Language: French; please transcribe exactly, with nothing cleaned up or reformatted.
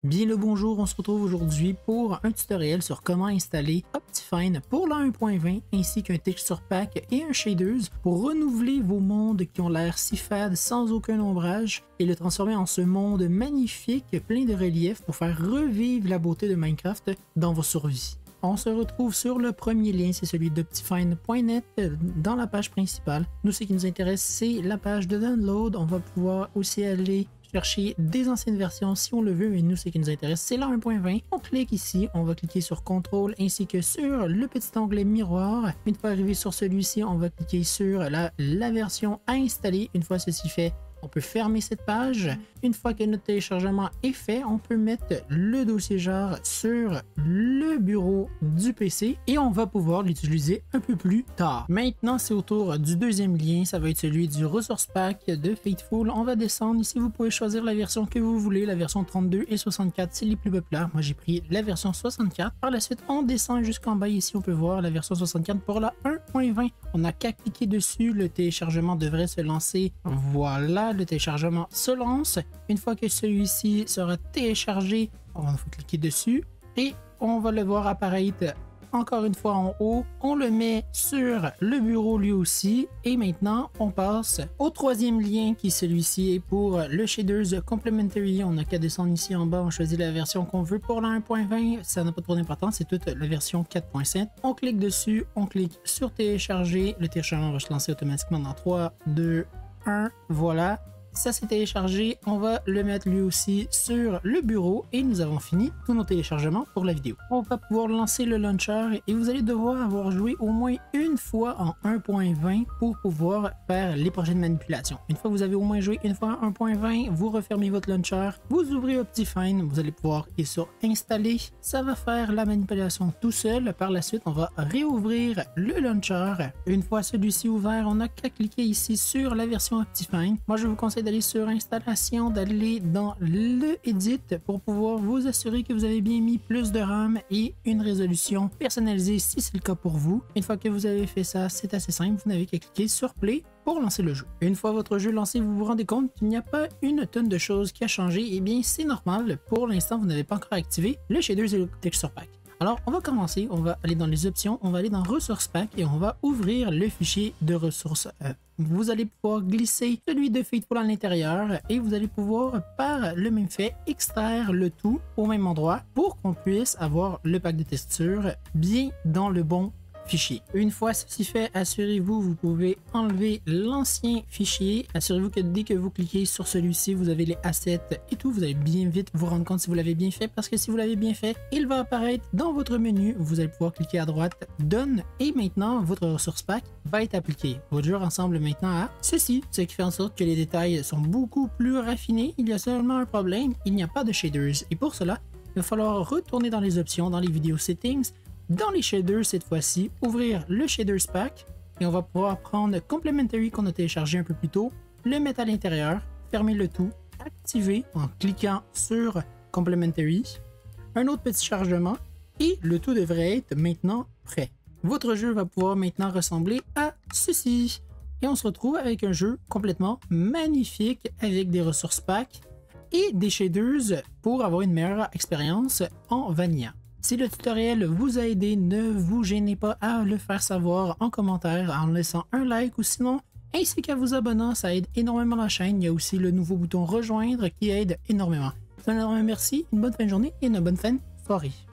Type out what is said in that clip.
Bien le bonjour, on se retrouve aujourd'hui pour un tutoriel sur comment installer Optifine pour la un point vingt ainsi qu'un texture pack et un shaders pour renouveler vos mondes qui ont l'air si fades sans aucun ombrage et le transformer en ce monde magnifique plein de relief pour faire revivre la beauté de Minecraft dans vos survies. On se retrouve sur le premier lien, c'est celui d'Optifine point net dans la page principale. Nous, ce qui nous intéresse, c'est la page de download. On va pouvoir aussi aller chercher des anciennes versions si on le veut, mais nous, ce qui nous intéresse, c'est la un point vingt. On clique ici, on va cliquer sur contrôle ainsi que sur le petit onglet miroir. Une fois arrivé sur celui-ci, on va cliquer sur la, la version à installer. Une fois ceci fait, on peut fermer cette page. Une fois que notre téléchargement est fait, on peut mettre le dossier jar sur le bureau du P C et on va pouvoir l'utiliser un peu plus tard. Maintenant, c'est au tour du deuxième lien. Ça va être celui du Resource Pack de Faithful. On va descendre ici. Vous pouvez choisir la version que vous voulez. La version trente-deux et soixante-quatre, c'est les plus populaires. Moi, j'ai pris la version soixante-quatre. Par la suite, on descend jusqu'en bas. Ici, on peut voir la version soixante-quatre pour la un point vingt. On n'a qu'à cliquer dessus. Le téléchargement devrait se lancer. Voilà. Le téléchargement se lance. Une fois que celui-ci sera téléchargé, on va cliquer dessus et on va le voir apparaître encore une fois en haut. On le met sur le bureau lui aussi et maintenant on passe au troisième lien qui celui-ci est pour le shaders complementary. On n'a qu'à descendre ici en bas, on choisit la version qu'on veut pour la un point vingt. Ça n'a pas trop d'importance, c'est toute la version quatre point sept. On clique dessus, on clique sur télécharger. Le téléchargement va se lancer automatiquement dans trois, deux, un. Voilà. Ça s'est téléchargé, on va le mettre lui aussi sur le bureau et nous avons fini tous nos téléchargements pour la vidéo. On va pouvoir lancer le launcher et vous allez devoir avoir joué au moins une fois en un point vingt pour pouvoir faire les prochaines manipulations. Une fois que vous avez au moins joué une fois en un point vingt, vous refermez votre launcher, vous ouvrez Optifine, vous allez pouvoir cliquer sur installer. Ça va faire la manipulation tout seul. Par la suite, on va réouvrir le launcher. Une fois celui-ci ouvert, on n'a qu'à cliquer ici sur la version Optifine. Moi, je vous conseille d'aller sur installation, d'aller dans le edit pour pouvoir vous assurer que vous avez bien mis plus de RAM et une résolution personnalisée si c'est le cas pour vous. Une fois que vous avez fait ça, c'est assez simple, vous n'avez qu'à cliquer sur play pour lancer le jeu. Une fois votre jeu lancé, vous vous rendez compte qu'il n'y a pas une tonne de choses qui a changé. Eh bien, c'est normal. Pour l'instant, vous n'avez pas encore activé le shaders et le texture pack. Alors, on va commencer, on va aller dans les options, on va aller dans Ressources Pack et on va ouvrir le fichier de ressources. Euh, vous allez pouvoir glisser celui de Faithful à l'intérieur et vous allez pouvoir, par le même fait, extraire le tout au même endroit pour qu'on puisse avoir le pack de texture bien dans le bon fichier. Une fois ceci fait, assurez-vous, vous pouvez enlever l'ancien fichier. Assurez-vous que dès que vous cliquez sur celui-ci, vous avez les assets et tout. Vous allez bien vite vous rendre compte si vous l'avez bien fait parce que si vous l'avez bien fait, il va apparaître dans votre menu. Vous allez pouvoir cliquer à droite, Done et maintenant votre ressource pack va être appliqué. Votre jeu ressemble maintenant à ceci, ce qui fait en sorte que les détails sont beaucoup plus raffinés. Il y a seulement un problème, il n'y a pas de shaders et pour cela, il va falloir retourner dans les options, dans les vidéos settings. Dans les shaders, cette fois-ci, ouvrir le shaders pack et on va pouvoir prendre complementary qu'on a téléchargé un peu plus tôt, le mettre à l'intérieur, fermer le tout, activer en cliquant sur complementary, un autre petit chargement et le tout devrait être maintenant prêt. Votre jeu va pouvoir maintenant ressembler à ceci et on se retrouve avec un jeu complètement magnifique avec des ressources pack et des shaders pour avoir une meilleure expérience en vanilla. Si le tutoriel vous a aidé, ne vous gênez pas à le faire savoir en commentaire en laissant un like ou sinon, ainsi qu'à vous abonnant, ça aide énormément la chaîne. Il y a aussi le nouveau bouton rejoindre qui aide énormément. Un énorme merci, une bonne fin de journée et une bonne fin de soirée.